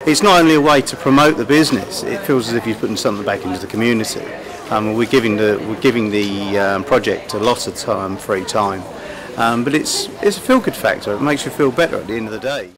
It's not only a way to promote the business, it feels as if you're putting something back into the community. We're giving the project a lot of time, free time, but it's a feel-good factor. It makes you feel better at the end of the day.